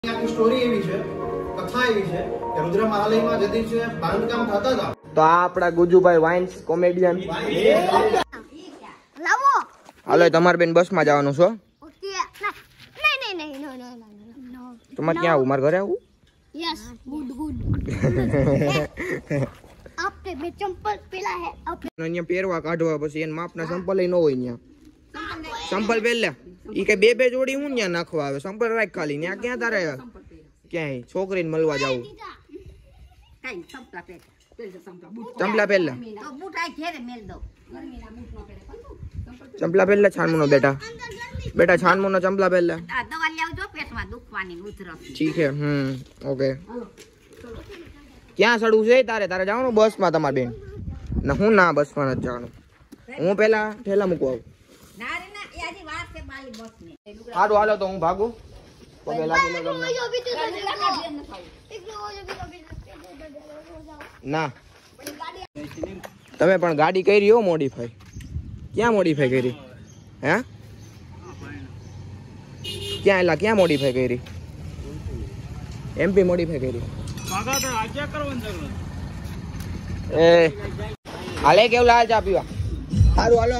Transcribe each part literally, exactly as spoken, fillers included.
આખી સ્ટોરી એવી છે, કથા એવી છે કે રુદ્ર મહાલયમાં જતી છે બાંધકામ થતા હતા તો આ આપડા ગુજુભાઈ વાઇન્સ કોમેડિયન લાવો હાલો તમાર બેન બસ માં જવાનું છો ઓકે નહીં નહીં નહીં નો નો નો તમાર ક્યાં આવું માર ઘરે આવું યસ ગુડ ગુડ આપને બે ચંપલ પેલા હે આપણે અહીંયા પહેરવા કાઢવા પછી એન માપના ચંપલ ય ન હોય અહીંયા ચંપલ પહેલે ઈ કે બે બે જોડી હું ન્યા નાખવા આવે ચંપલ રાખ ખાલી ન્યા ક્યાં તારે ક્યાંય છોકરીને મળવા જાવું કાઈ ચંપલા પહેર ચંપલા પહેલા તો બૂટ આ ઘેરે મેલ દો ગરમીના બૂટ નો પહેરે ચંપલા પહેલા છાનમુનો બેટા બેટા છાનમુનો ચંપલા પહેલા આ દવા લેવજો પેટમાં દુખવાની ઉધરસ ઠીક છે હમ ઓકે ક્યાં સડું છે તારે તારે જવાનું બસ માં તમાર બેન ના હું ના બસ માં જ જવાનું હું પહેલા ઠેલા મૂકવા આવું ના રે ના એ આજી વાત છે બાલી બસ ને હારું હાલો તો હું ભાગું પગે લાગી લે ના તમે પણ ગાડી કરી હો મોડીફાઈ ક્યાં મોડીફાઈ કરી હે ક્યાં એલા ક્યાં મોડીફાઈ કરી એમપી મોડીફાઈ કરી એ હાલે કેવું લાલ ચા પીવા સારું હાલો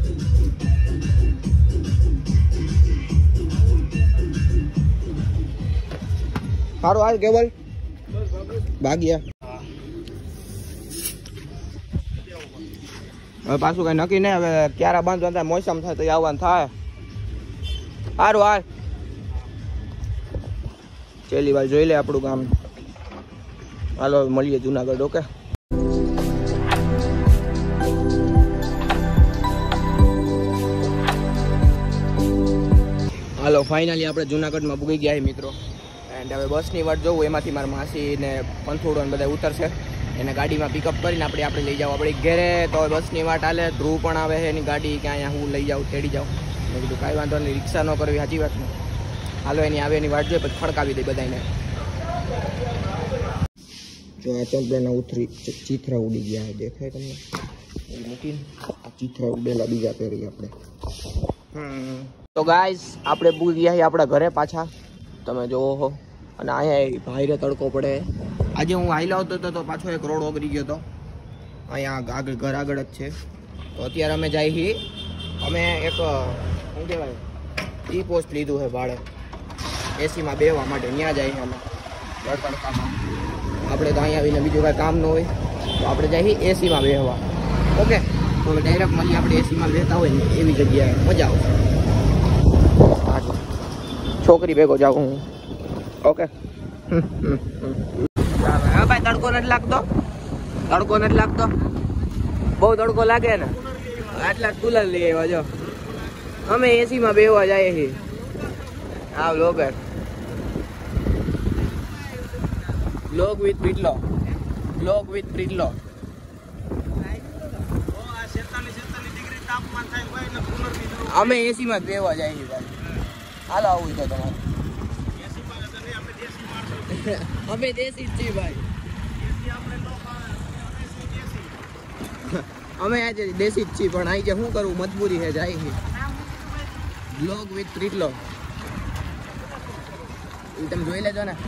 સારું હાલ કેવલ ભાગ્યા હવે પાછું કઈ નક્કી નહીં હવે ક્યારે બાંધવાનું થાય મોસમ થાય તો આવવાનું થાય સારું હાલ છેલ્લી વાર જોઈ લે આપણું કામ હાલો મળીએ જુનાગઢ ઓકે હાલો ફાઇનલી આપણે જુનાગઢમાં પૂગી ગયા મિત્રો એન્ડ હવે બસની વાટ જોવું એમાંથી મારા માસી ને પંથોડો ને બધા ઉતરશે એને ગાડીમાં પિકઅપ કરીને આપણે આપણે લઈ જાવ આપણે ઘેરે તો બસની વાટ હાલે ધ્રુવ પણ આવે છે એની ગાડી કે અહીંયા હું લઈ જાઉં તેડી જાઉં મેં કીધું કાંઈ વાંધો નહીં રિક્ષા ન કરવી સાચી વાત ને હાલો એની આવે એની વાટ જોઈએ પછી ખડકાવી દઈ બધાને જો આ ચંપલાના ઉતરી ચીથરા ઉડી ગયા દેખાય તમને મૂકીને આ ચીથરા ઉડેલા બીજા પહેરી આપણે હમ તો ગાઈસ આપણે પૂરી ગયા આપણા ઘરે પાછા તમે જોવો હો અને અહીંયા ભાઈરે તડકો પડે આજે હું હાઈલ આવતો હતો તો પાછો એક રોડ ઓગરી ગયો હતો અહીંયા આગળ ઘર આગળ જ છે તો અત્યારે અમે જાય છીએ અમે એક શું કહેવાય ટી પોસ્ટ લીધું છે ભાડે એસીમાં બેસવા માટે ત્યાં જાય અમે તડકામાં આપણે તો અહીંયા આવીને બીજું કાંઈ કામ ન હોય તો આપણે જઈએ એસીમાં બેસવા ઓકે તો ડાયરેક્ટ મળીએ આપણે એસીમાં બેસતા હોય ને એવી જગ્યાએ મજા આવશે છોકરી ભેગો જાઉં હું ઓકે ભાઈ તડકો નથી લાગતો તડકો નથી લાગતો બહુ તડકો લાગે ને આટલા કુલર લઈ આવ્યા જો અમે એસીમાં બેસવા જઈએ છીએ હા લોગ લોગ વિથ પ્રીટલો લોગ વિથ પ્રીટલો અમે એસીમાં બેસવા જઈએ છીએ ભાઈ હાલો આવું છે તમારે અમે દેશી જ છીએ ભાઈ અમે આજે દેશી જ છીએ પણ અહીં શું કરવું મજબૂરી છે જાય છે બ્લોગ વિથ પ્રીટલો એ તમે જોઈ લેજો ને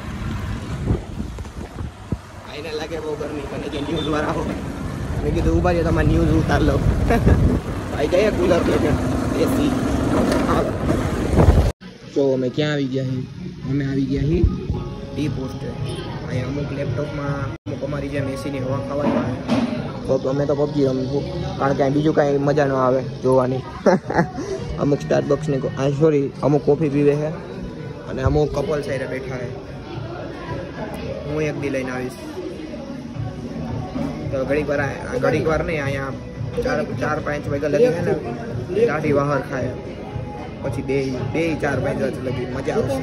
આઈને લાગે બહુ ગરમી મને કે ન્યૂઝ વાળા હો મેં કીધું ઉભા રહ્યો તમારે ન્યૂઝ ઉતાર લો ભાઈ જઈએ કુલર લેકે એસી તો અમે ક્યાં આવી ગયા છીએ અમે આવી ગયા છીએ ટી પોસ્ટ અહીંયા અમુક લેપટોપમાં અમુક અમારી જેમ એસીની હવા ખાવાની તો અમે તો પબજી રમીશું કારણ કે બીજું કાંઈ મજા ન આવે જોવાની અમુક સ્ટારબક્સની આ સોરી અમુક કોફી પીવે છે અને અમુક કપલ સાઈડે બેઠા છે હું એક દી લઈને આવીશ તો ઘડીક વાર ઘડીક વાર નહીં અહીંયા ચાર ચાર પાંચ વાગ્યા લગી છે ને દાઢી બહાર ખાય પછી બે બે ચાર વાગ્યા લગી મજા આવશે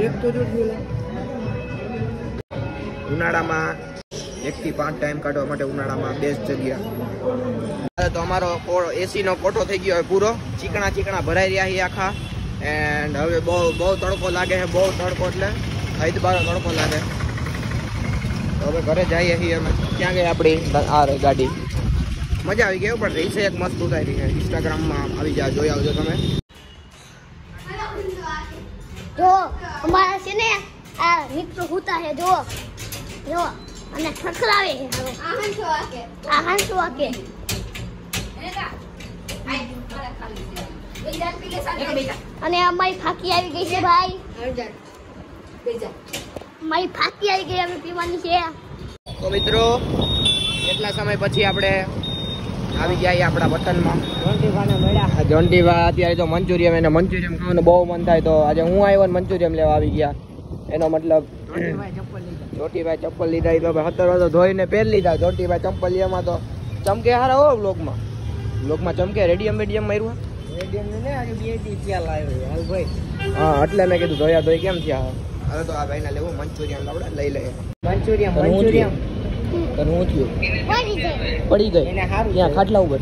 ઉનાળામાં એક થી પાંચ ટાઈમ કાઢવા માટે ઉનાળામાં બેસ્ટ જગ્યા તો અમારો એસી નો કોઠો થઈ ગયો પૂરો ચીકણા ચીકણા ભરાઈ રહ્યા છે આખા એન્ડ હવે બહુ બહુ તડકો લાગે છે બહુ તડકો એટલે હૈદ બારો તડકો લાગે તો હવે ઘરે જઈએ છીએ અમે ક્યાં ગઈ આપણી આ ગાડી મજા આવી ગઈ પણ રીલ્સ એક મસ્ત ઉતારી છે ઇન્સ્ટાગ્રામમાં આવી જાય જોઈ આવજો તમે તો અમારા છે ને મિત્રો હુતા હે જો જો અને ખખડાવે હે હવે આહન છો આકે આહન છો આકે એને કા આઈ મારા ખાલી છે બેજા પીલે સાથે બેજા અને અમારી ફાકી આવી ગઈ છે ભાઈ હરજન બેજા મારી ફાકી આવી ગઈ અમે પીવાની છે તો મિત્રો કેટલા સમય પછી આપણે આવી ગયા આપણા વતનમાં જોન્ટીભાને મળ્યા. જોન્ટીભા અત્યારે તો મંચુરિયમ એને મંચુરિયમ ખાવાનું બહુ મન થાય તો આજે હું આવ્યો ને મંચુરિયમ લેવા આવી ગયા. એનો મતલબ જોન્ટીભાઈ ચપ્પલ લીધા તો સત્તર વર્ષ ધોઈને પહેરી લીધા. જોન્ટીભાઈ ચંપલ લેવામાં તો ચમકે હારા હો બ્લોગમાં બ્લોગમાં ચમકે રેડિયમ રેડિયમ માર્યું રેડિયમ ને આજે બે દી ત્યાં લાવ્યો હાલ ભાઈ. હા એટલે મેં કીધું ધોયા ધોઈ કેમ થયા. હવે તો આ ભાઈને લેવું મંચુરિયમ આપણે લઈ લઈએ. મંચુરિયમ મંચુરિયમ તને હું થયું પડી ગઈ ત્યાં ખાટલા ઉપર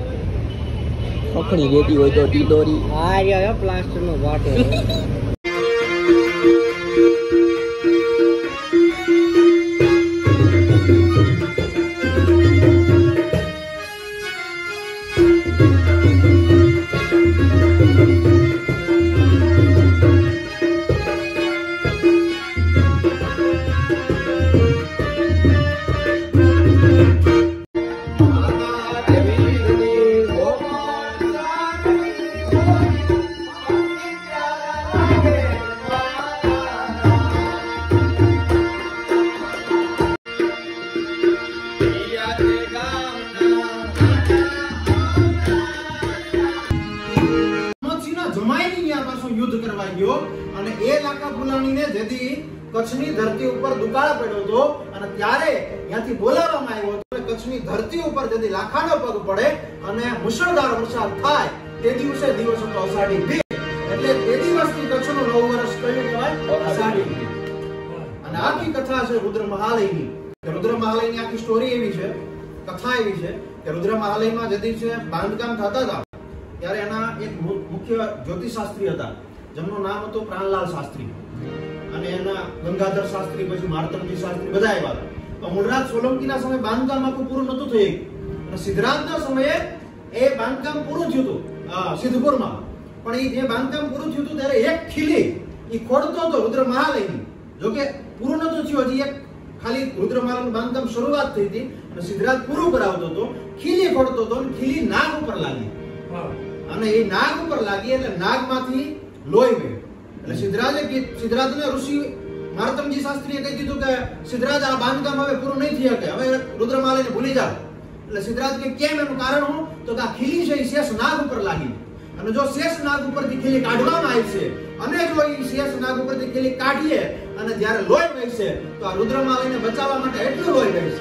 પકડી રેતી હોય તો ટીડોરી હા યાર પ્લાસ્ટર નો વાટો યુદ્ધ કરવા ગયો અને એ લાકા ફુલાણીને જેથી કચ્છની ધરતી ઉપર દુકાળ પડ્યો હતો અને ત્યારે ત્યાંથી બોલાવવામાં આવ્યો હતો. કચ્છની ધરતી ઉપર જેથી લાખાનો પગ પડે અને મુશળધાર વરસાદ થાય તે દિવસે દિવસ હતો અષાઢી બીજ. એટલે તે દિવસથી કચ્છનું નવું વર્ષ કયું કહેવાય? અષાઢી બીજ. અને આખી કથા છે રુદ્ર મહાલયની. રુદ્ર મહાલયની આખી સ્ટોરી એવી છે, કથા એવી છે કે રુદ્ર મહાલયમાં જેથી છે બાંધકામ થતા હતા ત્યારે એના એક મુખ્ય જ્યોતિષશાસ્ત્રી હતા જેમનું નામ હતું પ્રાણલાલ શાસ્ત્રી અને એના ગંગાધર શાસ્ત્રી પછી માર્તંડજી શાસ્ત્રી બધા આવ્યા હતા. તો મૂળરાજ સોલંકીના સમયે બાંધકામ આખું પૂરું નતું થયું અને સિદ્ધરાજના સમયે એ બાંધકામ પૂરું થયું હતું સિદ્ધપુરમાં. પણ એ જે બાંધકામ પૂરું થયું હતું ત્યારે એક ખીલી એ ખોડતો હતો રુદ્ર મહાલયની. જોકે પૂરું નતું થયું, હજી એક ખાલી રુદ્ર મહાલયનું બાંધકામ શરૂઆત થઈ હતી અને સિદ્ધરાજ પૂરું કરાવતો હતો. ખીલી ખોડતો હતો અને ખીલી નાગ ઉપર લાગી અને એ નાગ ઉપર લાગી એટલે નાગમાંથી લોહી વહ્યું. એટલે સિદ્ધરાજે સિદ્ધરાજને ઋષિ માર્તંડજી શાસ્ત્રીએ કહી દીધું કે સિદ્ધરાજ આ બાંધકામ હવે પૂરું નહીં થઈ શકે, હવે રુદ્રમાલયને ભૂલી જાઓ. એટલે સિદ્ધરાજ કે કેમ? એનું કારણ હું તો કે આ ખીલી છે એ શેષ નાગ ઉપર લાગી અને જો શેષ નાગ ઉપરથી ખીલી કાઢવામાં આવી છે અને જો એ શેષ નાગ ઉપરથી ખીલી કાઢીએ અને જ્યારે લોહી વહેશે તો આ રુદ્રમાલયને બચાવવા માટે એટલું લોહી વહેશે.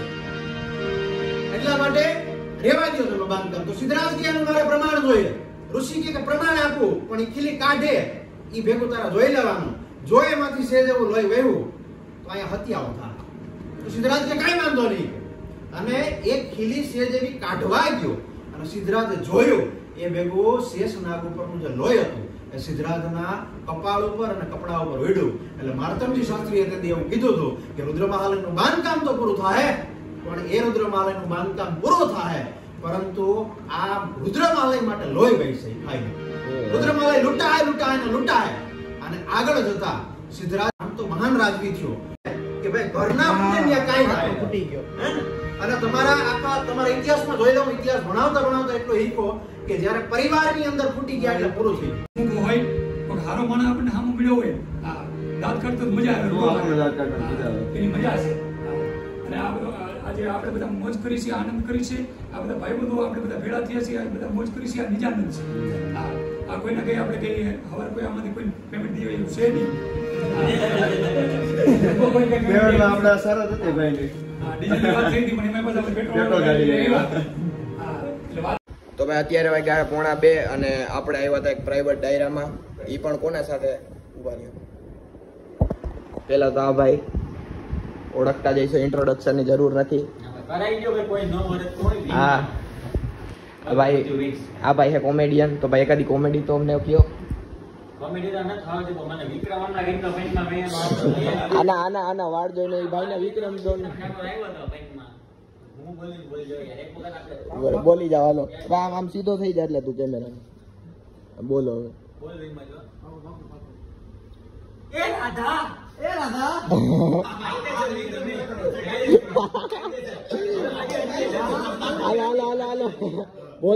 એટલા માટે રેવા દો તમે બાંધકામ. તો સિદ્ધરાજ કે એનું મારે પ્રમાણ જોઈએ. ઋષિ કે પ્રમાણ આપું પણ એ ખીલી કાઢે એ ભેગું તારા જોઈ લેવાનું. જો એમાંથી સેજ એવું લોહી વહેવું તો અહીંયા હત્યાઓ થાય. તો સિદ્ધરાજ કે કઈ વાંધો નહીં અને એક ખીલી સેજ એવી કાઢવા ગયો અને સિદ્ધરાજે જોયું એ ભેગું શેષ નાગ ઉપરનું જે લોહી હતું એ સિદ્ધરાજના કપાળ ઉપર અને કપડા ઉપર વેડ્યું. એટલે માર્તંડજી શાસ્ત્રીએ તે એવું કીધું હતું કે રુદ્રમહાલયનું બાંધકામ તો પૂરું થાય પણ એ રુદ્રમાલયનું બાંધકામ પૂરું થાય પરંતુ આ રુદ્રમાલય માટે લોહી વહેશે. રુદ્રમાલય લૂંટાય લૂંટાય ને લૂંટાય અને આગળ જતા સિદ્ધરાજ આમ તો મહાન રાજવી થયો કે ભાઈ ઘરના પુણ્ય કાઈ ના ફૂટી ગયો. અને તમારા આખા તમારા ઇતિહાસમાં જોઈ લો, ઇતિહાસ ભણાવતા ભણાવતા એટલો હીકો કે જ્યારે પરિવારની અંદર ફૂટી ગયા એટલે પૂરું થયું. હોય પણ હારો માણસ આપણને સામો મળ્યો હોય આ દાંત કાઢતો મજા આવે, દાંત કાઢતો મજા આવે, એની મજા છે. અને આજે આપણે બધા મોજ કરી છે, આનંદ કરી છે. આ બધા ભાઈબંધો આપણે બધા ભેળા થયા છે, આ બધા મોજ કરી છે. આ નિજાનંદ છે. આ આ કોઈને કઈ આપણે કહીએ હવે કોઈ આમાંથી કોઈ પેમેન્ટ દીવે એવું છે નહીં. આપણે સરસ હતી ભાઈ. હા ડીઝલની વાત થઈ હતી પણ એમાં પાછા પેટ્રોલ ગાડી. તો ભાઈ અત્યારે વાગ્યા પોણા બે અને આપણે આવ્યા હતા એક પ્રાઇવેટ ડાયરામાં. એ પણ કોના સાથે ઉભા રહ્યો? પેલા તો આ ભાઈ ઓળખતા જઈશું, ઇન્ટ્રોડક્શન ની જરૂર નથી. હા ભાઈ આ ભાઈ છે કોમેડિયન. તો ભાઈ એકાદી કોમેડી તો અમને કયો. આના આના આના વાળ જોઈને એ ભાઈ ના વિક્રમ જોઈને બોલી જવાનો. આમ આમ સીધો થઈ જાય એટલે તું કેમેરા બોલો હવે. એ રાધા એ રાધા હાલો હાલો હાલો હાલો बहुत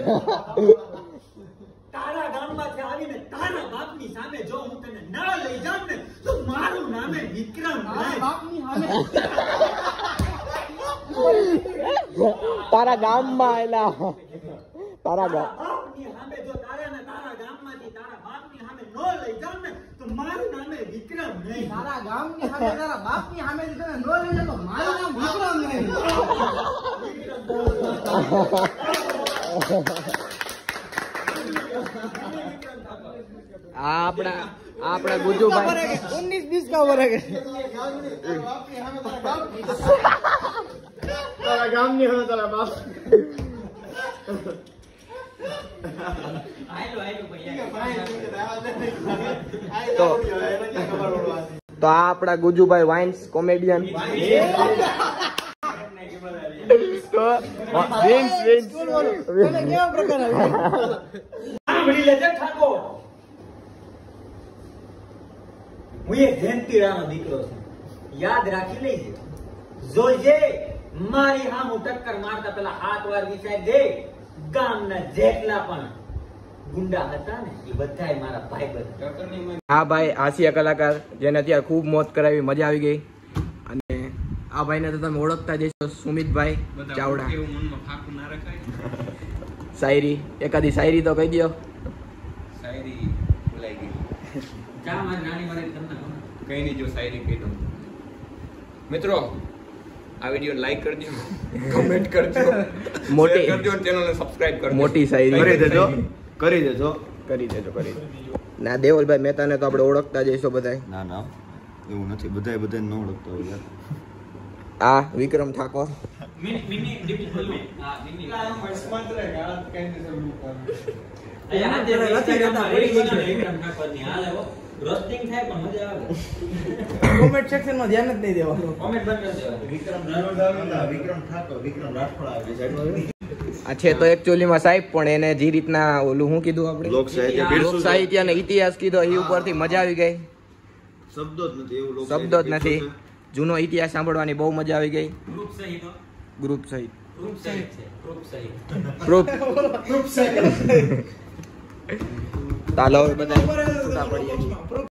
તારા ગામમાંથી આવીને તારા બાપની સામે જો હું તને ના લઈ જાઉં ને તો મારું નામે વિક્રમ નહીં. બાપની સામે તારા ગામમાં એલા તારા ગામ બાપની સામે જો તારા ને તારા ગામમાંથી તારા બાપની સામે નો લઈ જાઉં ને તો મારું નામે વિક્રમ નહીં. તારા ગામની સામે તારા બાપની સામે તને નો લઈ જાઉં તો મારું નામ વિક્રમ નહીં. આપણા આપણા ગુજુભાઈ उन्नीस बीस का वर्ग है तारा गाम नहीं होना तारा बाप તો તો આ આપણા ગુજુભાઈ વાઇન્સ કોમેડિયન તો વિન્સ વિન્સ કેવા પ્રકાર સાંભળી લેજે ઠાકોર હું એક જયંતીરાનો દીકરો છું યાદ રાખી લેજે જોજે મારી હામ ટક્કર મારતા પેલા હાથ વાર વિચાર દે ગામના જેટલા પણ ગુંડા હતા ને એ બધાય મારા ભાઈ બંધ. હા ભાઈ હાસ્ય કલાકાર જેને અત્યારે ખૂબ મોત કરાવી મજા આવી ગઈ અને આ ભાઈને તો તમે ઓળખતા જશો સુમિતભાઈ ચાવડા. શાયરી એકાદી શાયરી તો કહી દો. શાયરી ભૂલાઈ ગઈ. કઈ નહીં જો શાયરી કહી દઉં. મિત્રો આ વિડીયો લાઈક કરજો, કમેન્ટ કરજો, મોટી શેર કરજો અને ચેનલને સબસ્ક્રાઇબ કરજો. મોટી શાયરી કરી દેજો કરી દેજો કરી દેજો કરી દેજો. ના દેવલભાઈ મહેતાને તો આપણે ઓળખતા જઈશું બધાય. ના ના એવું નથી, બધાય બધાને ન ઓળખતો હોય યાર. આ વિક્રમ ઠાકોર કોમેન્ટ સેક્શન માં ધ્યાન જ નહીં દેવાનું. વિક્રમ વિક્રમ ઠાકોર વિક્રમ રાઠોડ આવે છે. આ છે તો એકચ્યુઅલીમાં સાહેબ પણ એને જે રીતના ઓલું શું કીધું આપણે લોક સાહિત્ય લોક સાહિત્ય અને ઇતિહાસ કીધો એ ઉપરથી મજા આવી ગઈ. શબ્દો જ નથી એવું લોક શબ્દો જ સાહિત્ય નથી. છે. જૂનો ઇતિહાસ સાંભળવાની બહુ મજા આવી ગઈ. ગ્રુપ સહિત ગ્રુપ સહિત ગ્રુપ સહિત છે ગ્રુપ સહિત પ્રૂફ ગ્રુપ સહિત ચાલો હવે બધા છૂટા પડીએ છીએ.